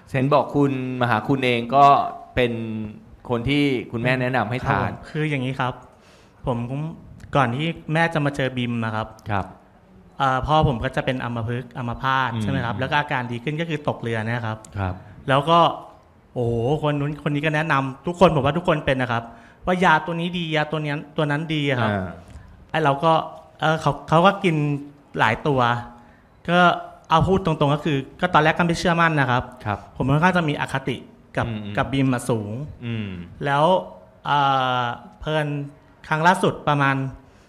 เซนบอกคุณมหาคุณเองก็เป็นคนที่คุณแม่แนะนำให้ทานคืออย่างนี้ครับผมก่อนที่แม่จะมาเจอบิมนะครับครับพ่อผมก็จะเป็นอัมพฤกษ์อัมพาตใช่ไหมครับแล้วก็อาการดีขึ้นก็คือตกเรือนะครับครับแล้วก็โอ้โหคนนู้นคนนี้ก็แนะนำทุกคนผมว่าทุกคนเป็นนะครับว่ายาตัวนี้ดียาตัวนี้ตัวนั้นดีครับไอ้เราก็เขาก็กินหลายตัวก็เอาพูดตรงๆก็คือก็ตอนแรกก็ไม่เชื่อมั่นนะครับผมค่อนข้างจะมีอคติกับบิมมาสูงแล้วเพลินครั้งล่าสุดประมาณ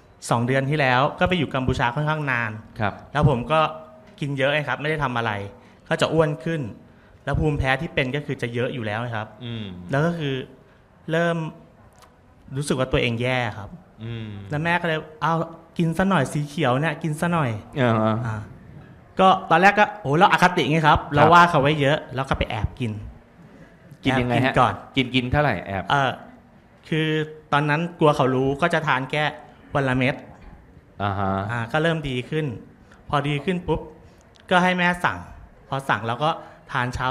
2 เดือนที่แล้วก็ไปอยู่กัมพูชาค่อนข้างนานแล้วผมก็กินเยอะครับไม่ได้ทำอะไรก็จะอ้วนขึ้นแล้วภูมิแพ้ที่เป็นก็คือจะเยอะอยู่แล้วนะครับแล้วก็คือเริ่มรู้สึกว่าตัวเองแย่ครับแล้วแม่ก็เลยเอากินซะหน่อยสีเขียวเนี่ยกินซะหน่อยก็ตอนแรกก็โอ้เราอคติไงครับเราว่าเขาไว้เยอะแล้วก็ไปแอบกินยังไงฮะก่อนกินเท่าไหร่แอบคือตอนนั้นกลัวเขารู้ก็จะทานแค่วันละเม็ดก็เริ่มดีขึ้นพอดีขึ้นปุ๊บก็ให้แม่สั่งพอสั่งแล้วก็ทานเช้า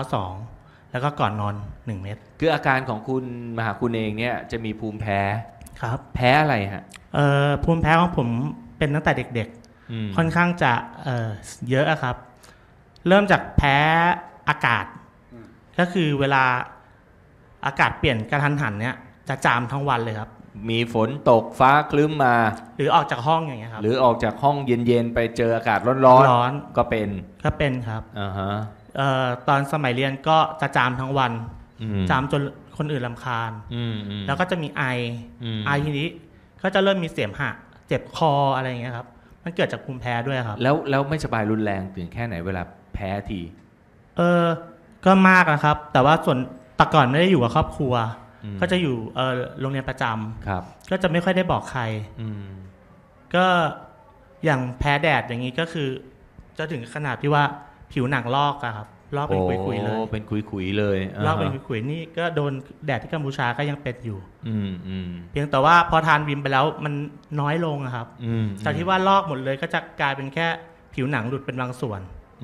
2แล้วก็ก่อนนอน1 เม็ดคืออาการของคุณมหาคุณเองเนี่ยจะมีภูมิแพ้ครับแพ้อะไรฮะภูมิแพ้ของผมเป็นตั้งแต่เด็กๆค่อนข้างจะเยอะครับเริ่มจากแพ้อากาศก็คือเวลาอากาศเปลี่ยนกระทันหันเนี่ยจะจามทั้งวันเลยครับมีฝนตกฟ้าคลึ้มมาหรือออกจากห้องอย่างเงี้ยครับหรือออกจากห้องเย็นๆไปเจออากาศร้อนๆก็เป็นครับตอนสมัยเรียนก็จะจามทั้งวันจามจนคนอื่นรำคาญแล้วก็จะมีไอทีนี้ก็จะเริ่มมีเสมหะเจ็บคออะไรอย่างเงี้ยครับมันเกิดจากภูมิแพ้ด้วยครับแล้วไม่สบายรุนแรงถึงแค่ไหนเวลาแพ้ทีก็มากนะครับแต่ว่าส่วนแต่ก่อนไม่ได้อยู่กับครอบครัวก็จะอยู่โรงเรียนประจำก็จะไม่ค่อยได้บอกใครก็อย่างแพ้แดดอย่างนี้ก็คือจะถึงขนาดที่ว่าผิวหนังลอกอะครับลอกเป็นขุยๆเลยเป็นขุยๆเลยลอกเป็นขุยๆนี่ก็โดนแดดที่กัมพูชาก็ยังเป็นอยู่เพียงแต่ว่าพอทานวิมไปแล้วมันน้อยลงครับจากที่ว่าลอกหมดเลยก็จะกลายเป็นแค่ผิวหนังหลุดเป็นบางส่วน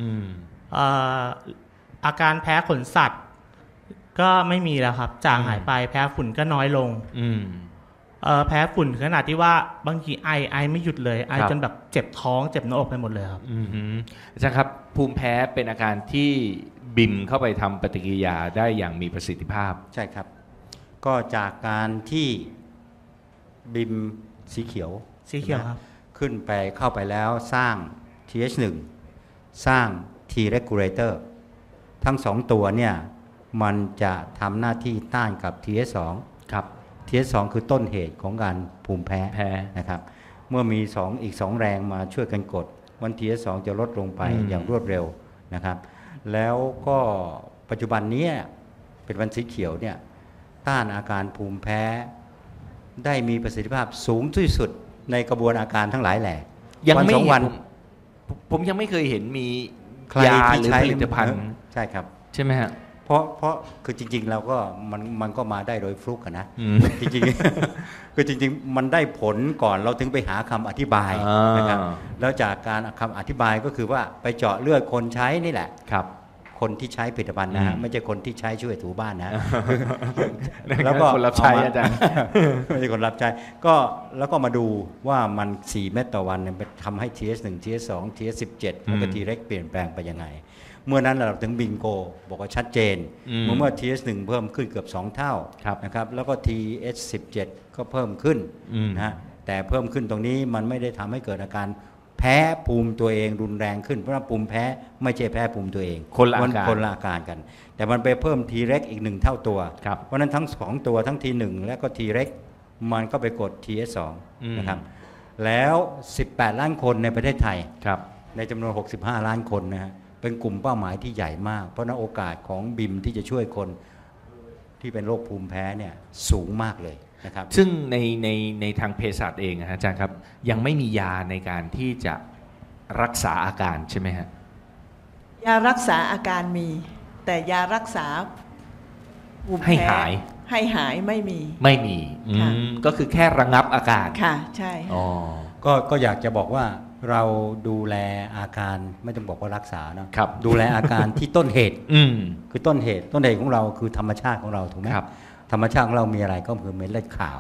อาการแพ้ขนสัตว์ก็ไม่มีแล้วครับจางหายไปแพ้ฝุ่นก็น้อยลงแพ้ฝุ่นขนาดที่ว่าบางทีไอไม่หยุดเลยไอจนแบบเจ็บท้องเจ็บหน้าอกไปหมดเลยครับอาจารย์ครับภูมิแพ้เป็นอาการที่บิมเข้าไปทำปฏิกิริยาได้อย่างมีประสิทธิภาพใช่ครับก็จากการที่บิมสีเขียวครับขึ้นไปเข้าไปแล้วสร้าง TH1 สร้าง T regulator ทั้ง2ตัวเนี่ยมันจะทำหน้าที่ต้านกับ TH2 ครับ TH2 คือต้นเหตุของการภูมิแพ้นะครับเมื่อมีอีก2แรงมาช่วยกันกดวัน TH2 จะลดลงไปอย่างรวดเร็วนะครับแล้วก็ปัจจุบันนี้เป็นวันสีเขียวเนี่ยต้านอาการภูมิแพ้ได้มีประสิทธิภาพสูงที่สุดในกระบวนอาการทั้งหลายแหล่ยังไม่วันผมยังไม่เคยเห็นมียาหรือผลิตภัณฑ์ใช่ครับใช่ไหมฮะเพราะคือจริงๆเราก็มันก็มาได้โดยฟลุกนะจริงๆคือจริงๆมันได้ผลก่อนเราถึงไปหาคำอธิบายนะครับแล้วจากการคำอธิบายก็คือว่าไปเจาะเลือดคนใช้นี่แหละครับคนที่ใช้ผลิตภัณฑ์นะฮะไม่ใช่คนที่ใช้ช่วยถูบ้านนะแล้วก็คนรับใช้อาจารย์ไม่ใช่คนรับใช้ก็แล้วก็มาดูว่ามัน4 เม็ดต่อวันเนี่ยทำให้ TH1 TH2 TH17 แล้วก็ T reg เปลี่ยนแปลงไปยังไงเมื่อนั้นเราถึงบิงโกบอกว่าชัดเจนเมื่อ TH1 เพิ่มขึ้นเกือบ2 เท่านะครับแล้วก็ TH17 ก็เพิ่มขึ้นนะแต่เพิ่มขึ้นตรงนี้มันไม่ได้ทำให้เกิดอาการแพ้ภูมิตัวเองรุนแรงขึ้นเพราะว่าภูมิแพ้ไม่ใช่แพ้ภูมิตัวเองคนละอาการกันแต่มันไปเพิ่ม T reg อีก1 เท่าตัวเพราะนั้นทั้ง2ตัวทั้ง T1 และก็ T reg มันก็ไปกด TH2 นะครับแล้ว18 ล้านคนในประเทศไทยในจำนวน65 ล้านคนนะฮะเป็นกลุ่มเป้าหมายที่ใหญ่มากเพราะนั้นโอกาสของบิมที่จะช่วยคนที่เป็นโรคภูมิแพ้เนี่ยสูงมากเลยนะครับซึ่งในทางเภสัชเองอาจารย์ครับยังไม่มียาในการที่จะรักษาอาการใช่ไหมฮะยารักษาอาการมีแต่ยารักษาภูมิแพ้ให้หายไม่มีก็คือแค่ระงับอาการค่ะใช่ก็อยากจะบอกว่าเราดูแลอาการไม่ต้องบอกว่ารักษานะครับ ดูแลอาการที่ต้นเหตุอืมคือต้นเหตุของเราคือธรรมชาติของเราถูกไหมครับธรรมชาติของเรามีอะไรก็คือเม็ดเลือดขาว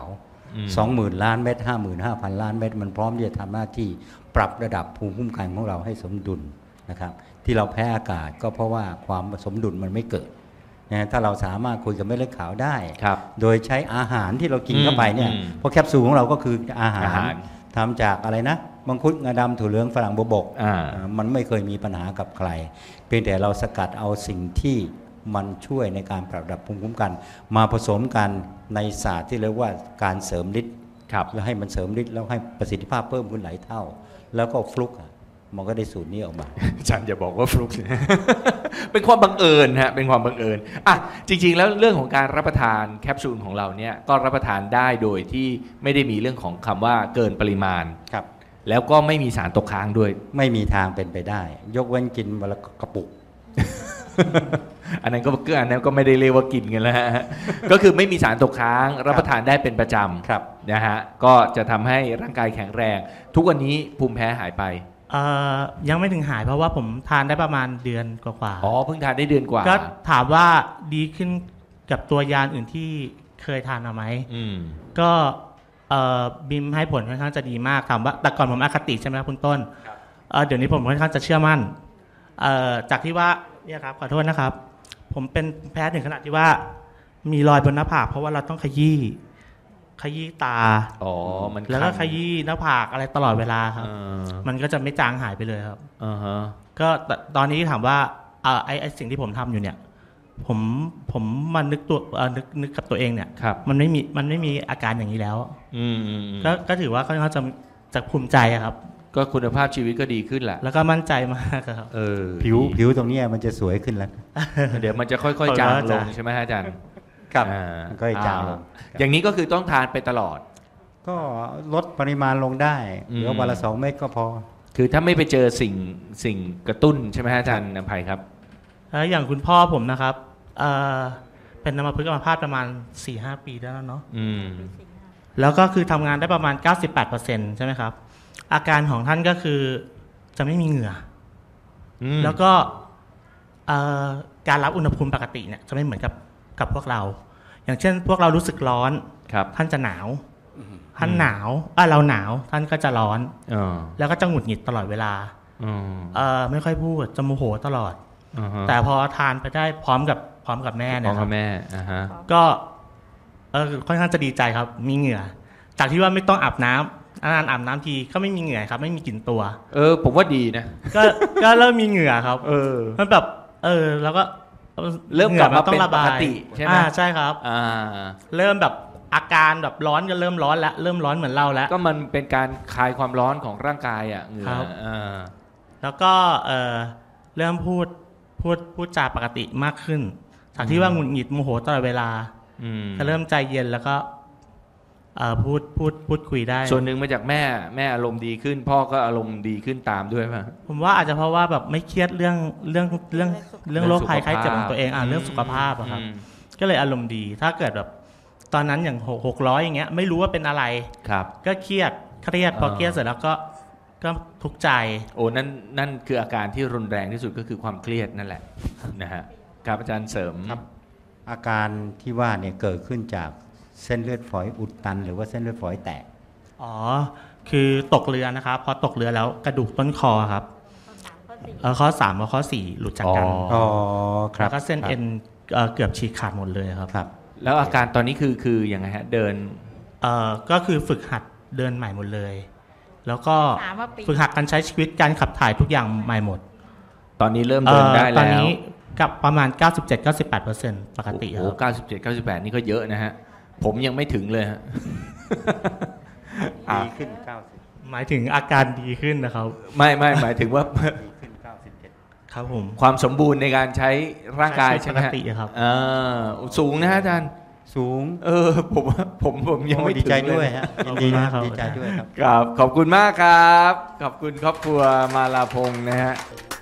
20,000 ล้านเม็ด55,000 ล้านเม็ดมันพร้อมที่จะทำหน้าที่ปรับระดับภูมิคุ้มกันของเราให้สมดุลนะครับที่เราแพ้อากาศก็เพราะว่าความสมดุลมันไม่เกิดนะถ้าเราสามารถคุยกับเม็ดเลือดขาวได้ครับโดยใช้อาหารที่เรากินเข้าไปเนี่ยอืมเพราะแคปซูลของเราก็คืออาหารอาหารทำจากอะไรนะมังคุดงาดำถั่วเหลืองฝรั่งบวบก มันไม่เคยมีปัญหากับใครเพียงแต่เราสกัดเอาสิ่งที่มันช่วยในการปรับระดับภูมิคุ้มกัน มาผสมกันในศาสตร์ที่เรียกว่าการเสริมฤทธิ์ครับแล้วให้มันเสริมฤทธิ์แล้วให้ประสิทธิภาพเพิ่มขึ้นหลายเท่า แล้วก็ฟลุกอะมันก็ได้สูตรนี้ออกมาอาจารย์อย่าบอกว่าฟลุก เป็นความบังเอิญฮะเป็นความบังเอิญอ่ะจริงๆแล้วเรื่องของการรับประทานแคปซูลของเราเนี่ยก็รับประทานได้โดยที่ไม่ได้มีเรื่องของคำว่าเกินปริมาณครับแล้วก็ไม่มีสารตกค้างด้วยไม่มีทางเป็นไปได้ ยกเว้นกินวันละกระปุกอันนั้นก็ไม่ได้เรียกว่ากินกันแล้วฮะ ก็คือไม่มีสารตกค้างรับประทานได้เป็นประจครับำนะฮะก็จะทำให้ร่างกายแข็งแรง ทุกวันนี้ภูมิแพ้หายไปยังไม่ถึงหายเพราะว่าผมทานได้ประมาณเดือนกว่าอ๋อเพิ่งทานได้เดือนกว่าก็ถามว่าดีขึ้นกับตัวยาอื่นที่เคยทานมาไหมอืมก็บิมให้ผลค่อนข้างจะดีมากถามว่าแต่ก่อนผมอคติใช่ไหมครับคุณต้นเดี๋ยวนี้ผมค่อนข้างจะเชื่อมั่นจากที่ว่าเนี่ยครับขอโทษนะครับ ผมเป็นแพ้ถึงขนาดที่ว่ามีรอยบนหน้าผากเพราะว่าเราต้องขยี้ตาอ๋อมันแล้วก็คันขยี้หน้าผากอะไรตลอดเวลาครับเออมันก็จะไม่จางหายไปเลยครับอ่าฮะก็ตอนนี้ถามว่าไอ้สิ่งที่ผมทำอยู่เนี่ยผมมานึกนึกกับตัวเองเนี่ยครับมันไม่มีอาการอย่างนี้แล้วอืมก็ถือว่าค่อนข้างจะภูมิใจอะครับก็คุณภาพชีวิตก็ดีขึ้นแหละแล้วก็มั่นใจมากครับเออผิวตรงเนี้ยมันจะสวยขึ้นแล้วเดี๋ยวมันจะค่อยๆจางลงใช่ไหมฮะอาจารย์ครับอ่ามันก็จะจางลงอย่างนี้ก็คือต้องทานไปตลอดก็ลดปริมาณลงได้อืมเหลือวันละ2 เม็ดก็พอคือถ้าไม่ไปเจอสิ่งกระตุ้นใช่ไหมฮะอาจารย์นภัยครับแล้วอย่างคุณพ่อผมนะครับเป็นอัมพฤกษ์อัมพาตประมาณ 4-5 ปีได้แล้วเนาะอืมแล้วก็คือทำงานได้ประมาณ 98%ใช่ไหมครับอาการของท่านก็คือจะไม่มีเหงื่อ แล้วก็การรับอุณหภูมิปกติเนี่ยจะไม่เหมือนกับพวกเรา อย่างเช่น พวกเรารู้สึกร้อนครับท่านจะหนาวท่านหนาวเราหนาวท่านก็จะร้อน แล้วก็จะหงุดหงิดตลอดเวลาไม่ค่อยพูดจะโมโหตลอด แต่พอทานไปได้พร้อมกับแม่พเนี่ร้อย มคกัรับบ แม่อ่าฮะก็ค่อนข้างจะดีใจครับ มีเหงื่อ จากที่ว่าไม่ต้องอาบน้ำนานอาบน้ำทีก็ไม่มีเหงื่อครับ ไม่มีกลิ่นตัวผมว่าดีนะก็เริ่มมีเหงื่อครับมันแบบแล้วก็เริ่มกลับมาหงื่อต้เป็นระปบายกติใช่ไหมใช่ครับ เริ่มแบบอาการแบบร้อนก็เริ่มร้อนแล้วเริ่มร้อนเหมือนเราแล้วก็มันเป็นการคลายความร้อนของร่างกายอ่ะเหงื่อครับ แล้วก็เริ่มพูดจาปกติมากขึ้น จากที่ว่าหงุดหงิดโมโหตลอดเวลาก็เริ่มใจเย็นแล้วก็พูดคุยได้ส่วนหนึ่งมาจากแม่อารมณ์ดีขึ้น พ่อก็อารมณ์ดีขึ้นตามด้วยป่ะผมว่าอาจจะเพราะว่าแบบไม่เครียดเรื่องโรคภัยไข้เจ็บของตัวเองเรื่องสุขภาพอะครับ ก็เลยอารมณ์ดี ถ้าเกิดแบบตอนนั้นอย่าง600อย่างเงี้ยไม่รู้ว่าเป็นอะไรครับก็เครียดพอเครียดเสร็จแล้วก็ทุกข์ใจโอ้นั่นคืออาการที่รุนแรงที่สุดก็คือความเครียดนั่นแหละนะฮะครับอาจารย์เสริมครับ อาการที่ว่าเนี่ยเกิดขึ้นจากเส้นเลือดฝอยอุดตัน หรือว่าเส้นเลือดฝอยแตกคือตกเรือนะครับพอตกเรือแล้วกระดูกต้นคอครับข้อ3กับข้อ4หลุดจากกันอ๋อครับแล้วก็เส้นเอ็นเกือบฉีกขาดหมดเลยครับครับแล้วอาการตอนนี้คือยังไงฮะเดินก็คือฝึกหัดเดินใหม่หมดเลย แล้วก็ 3 ปีฝึกหัดการใช้ชีวิตการขับถ่ายทุกอย่างใหม่หมดตอนนี้เริ่มเดินได้ตอนแล้วนี้กับประมาณ 97-98%ปกติคโอ้รับ 97 98 นี่ก็เยอะนะฮะผมยังไม่ถึงเลยฮะดีขึ้น 90 หมายถึงอาการดีขึ้นนะครับไม่หมายถึงว่าดีขึ้น 97 ครับผมความสมบูรณ์ในการใช้ร่างกายใช่ไหมปกฮะติครับสูงนะฮะอาจารย์สูงผมยังไม่ดีถึงใจเลด้วยยฮะขอบดีคุณนะมากครับดีใจด้วยครับครับขอบคุณมากครับ ขอบคุณครอบครัวมาลาพงษ์นะฮะ